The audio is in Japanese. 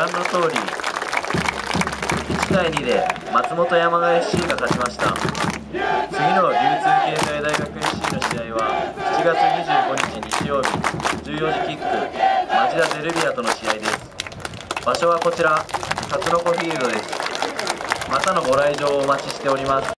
覧の通り1対2で松本山雅 FC が勝ちました。次の流通経済大学 FC の試合は7月25日日曜日14時キック、町田ゼルビアとの試合です。場所はこちら、勝の子フィールドです。またのご来場をお待ちしております。